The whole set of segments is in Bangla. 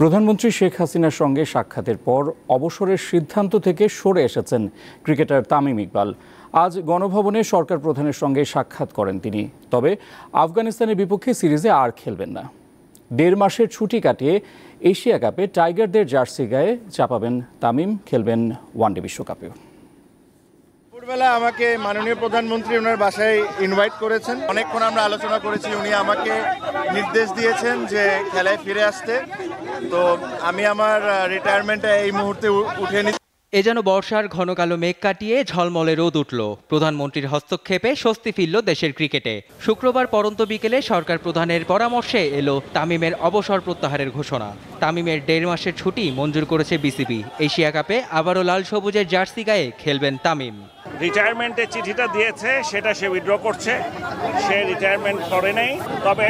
প্রধানমন্ত্রী শেখ হাসিনার সঙ্গে সাক্ষাতের পর অবসরের সিদ্ধান্ত থেকে সরে এসেছেন ক্রিকেটার তামিম ইকবাল। আজ গণভবনে সরকার প্রধানের সঙ্গে সাক্ষাৎ করেন তিনি। তবে আফগানিস্তানের বিপক্ষে সিরিজে আর খেলবেন না। ১.৫ মাসের ছুটি কাটিয়ে এশিয়া কাপে টাইগারদের জার্সি গায়ে চাপাবেন তামিম, খেলবেন ওয়ানডে বিশ্বকাপেও। দুপুরবেলা আমাকে মাননীয় প্রধানমন্ত্রী ওনার বাসায় ইনভাইট করেছেন। অনেকক্ষণ আমরা আলোচনা করেছি। উনি আমাকে নির্দেশ দিয়েছেন যে খেলায় ফিরে আসতে। তো আমি আমার রিটায়ারমেন্টে এই মুহূর্তে উঠে নিচ্ছি। এ যেন বর্ষার ঘন কালো মেঘ কাটিয়ে ঝলমলে রোদ উঠল। প্রধানমন্ত্রীর হস্তক্ষেপে স্বস্তি ফিরল দেশের ক্রিকেটে। শুক্রবার পরন্ত বিকেলে সরকার প্রধানের পরামর্শে এলো তামিমের অবসর প্রত্যাহারের ঘোষণা। তামিমের ১.৫ মাসের ছুটি মঞ্জুর করেছে বিসিবি। এশিয়া কাপে আবারও লাল সবুজের জার্সি গায়ে খেলবেন তামিম। রিটায়ারমেন্টের চিঠিটা দিয়েছে, সেটা সে উইথড্র করছে। সে রিটায়ারমেন্ট করে নেই, তবে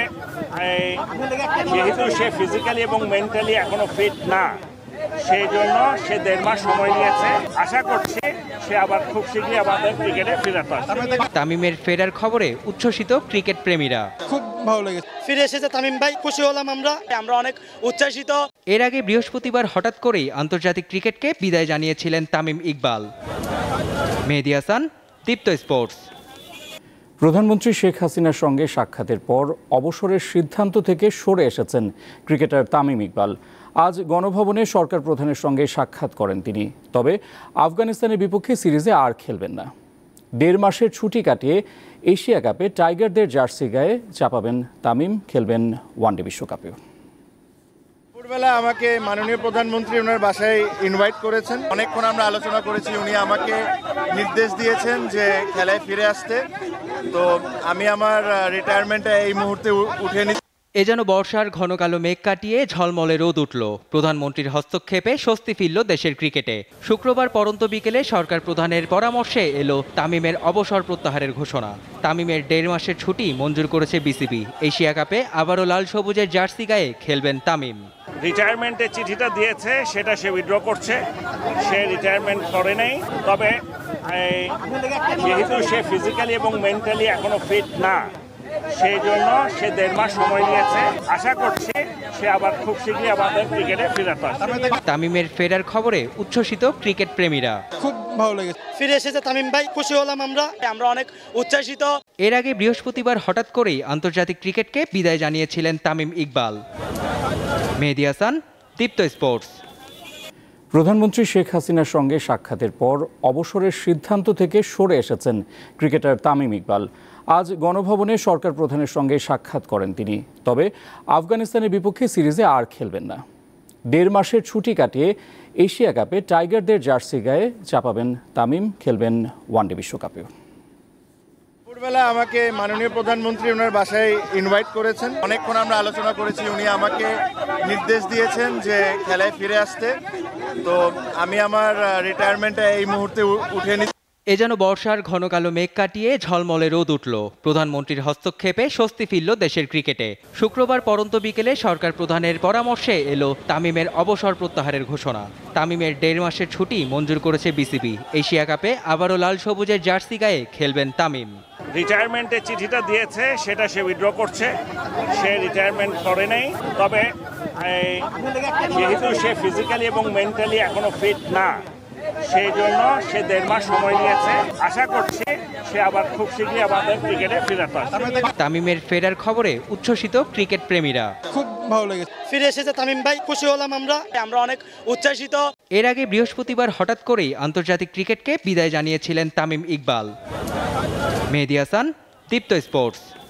যেহেতু সে ফিজিক্যালি এবং মেন্টালি এখনো ফিট না, সেই জন্য সে ১.৫ মাস সময় নিয়েছে। আশা করছি সে আবার খুব শীঘ্রই আমাদের ক্রিকেটে ফিরতে আসবে। তামিমের ফেরার খবরে উচ্ছ্বসিত ক্রিকেট প্রেমীরা। খুব ভালো লেগেছে, ফিরে এসেছে তামিম ভাই, খুশি হলাম আমরা অনেক উচ্ছ্বসিত। এর আগে বৃহস্পতিবার হঠাৎ করেই আন্তর্জাতিক ক্রিকেটকে বিদায় জানিয়েছিলেন তামিম ইকবাল। মেহেদী হাসান, দীপ্ত স্পোর্টস। প্রধানমন্ত্রী শেখ হাসিনার সঙ্গে সাক্ষাতের পর অবসরের সিদ্ধান্ত থেকে সরে এসেছেন ক্রিকেটার তামিম ইকবাল। আজ গণভবনে সরকার প্রধানের সঙ্গে সাক্ষাৎ করেন তিনি। তবে আফগানিস্তানের বিপক্ষে সিরিজে আর খেলবেন না। ১.৫ মাসের ছুটি কাটিয়ে এশিয়া কাপে টাইগারদের জার্সি গায়ে চাপাবেন তামিম, খেলবেন ওয়ানডে বিশ্বকাপেও। দুপুরবেলা আমাকে মাননীয় প্রধানমন্ত্রী ওনার বাসায় ইনভাইট করেছেন। অনেকক্ষণ আমরা আলোচনা করেছি। উনি আমাকে নির্দেশ দিয়েছেন যে খেলায় ফিরে আসতে। তো আমি আমার রিটায়ারমেন্টে এই মুহূর্তে উঠে নিচ্ছি। এ যেন বর্ষার ঘন কালো মেঘ কাটিয়ে ঝলমলে রোদ উঠল। প্রধানমন্ত্রীর হস্তক্ষেপে স্বস্তি ফিরল দেশের ক্রিকেটে। শুক্রবার পরন্ত বিকেলে সরকার প্রধানের পরামর্শে এলো তামিমের অবসর প্রত্যাহারের ঘোষণা। তামিমের ১.৫ মাসের ছুটি মঞ্জুর করেছে বিসিবি। এশিয়া কাপে আবারও লাল সবুজের জার্সি গায়ে খেলবেন তামিম। রিটায়ারমেন্টের চিঠিটা দিয়েছে, সেটা সে উইথড্র করছে। সে রিটায়ারমেন্ট করে নেই, তবে যেহেতু সে ফিজিক্যালি এবং মেন্টালি এখনো ফিট না, সেই জন্য সে ১.৫ মাস সময় নিয়েছে। আশা করছি সে আবার খুব শীঘ্রই আমাদের ক্রিকেটে ফিরতে আসবে। তামিমের ফেরার খবরে উচ্ছ্বসিত ক্রিকেট প্রেমীরা। খুব ভালো লেগেছে, ফিরে এসেছে তামিম ভাই, খুশি হলাম আমরা অনেক উচ্ছ্বসিত। এর আগে বৃহস্পতিবার হঠাৎ করেই আন্তর্জাতিক ক্রিকেটকে বিদায় জানিয়েছিলেন তামিম ইকবাল। মেহেদী হাসান, দীপ্ত স্পোর্টস। প্রধানমন্ত্রী শেখ হাসিনার সঙ্গে সাক্ষাতের পর অবসরের সিদ্ধান্ত থেকে সরে এসেছেন ক্রিকেটার তামিম ইকবাল। আজ গণভবনে সরকার প্রধানের সঙ্গে সাক্ষাৎ করেন তিনি। তবে আফগানিস্তানের বিপক্ষে সিরিজে আর খেলবেন না। ১.৫ মাসের ছুটি কাটিয়ে এশিয়া কাপে টাইগারদের জার্সি গায়ে চাপাবেন তামিম, খেলবেন ওয়ানডে বিশ্বকাপেও। দুপুরবেলা আমাকে মাননীয় প্রধানমন্ত্রী ওনার বাসায় ইনভাইট করেছেন। অনেকক্ষণ আমরা আলোচনা করেছি। উনি আমাকে নির্দেশ দিয়েছেন যে খেলায় ফিরে আসতে। তো আমি আমার রিটায়ারমেন্টে এই মুহূর্তে উঠে নিচ্ছি। এ যেন বর্ষার ঘন কালো মেঘ কাটিয়ে ঝলমলে রোদ উঠল। প্রধানমন্ত্রীর হস্তক্ষেপে স্বস্তি ফিরল দেশের ক্রিকেটে। শুক্রবার পরন্ত বিকেলে সরকার প্রধানের পরামর্শে এলো তামিমের অবসর প্রত্যাহারের ঘোষণা। তামিমের ১.৫ মাসের ছুটি মঞ্জুর করেছে বিসিবি। এশিয়া কাপে আবারও লাল সবুজের জার্সি গায়ে খেলবেন তামিম। রিটায়ারমেন্টের চিঠিটা দিয়েছে, সেটা সে উইথড্র করছে। সে রিটায়ারমেন্ট করে নেই, তবে যেহেতু সে ফিজিক্যালি এবং মেন্টালি এখনো ফিট না, সেই জন্য সে ১.৫ মাস সময় নিয়েছে। আশা করছি সে আবার খুব শীঘ্রই আমাদের ক্রিকেটে ফিরতে আসবে। তামিমের ফেরার খবরে উচ্ছ্বসিত ক্রিকেট প্রেমীরা। খুব ভালো লেগেছে, ফিরে এসেছে তামিম ভাই, খুশি হলাম আমরা অনেক উচ্ছ্বসিত। এর আগে বৃহস্পতিবার হঠাৎ করেই আন্তর্জাতিক ক্রিকেটকে বিদায় জানিয়েছিলেন তামিম ইকবাল। মেহেদী হাসান, দীপ্ত স্পোর্টস।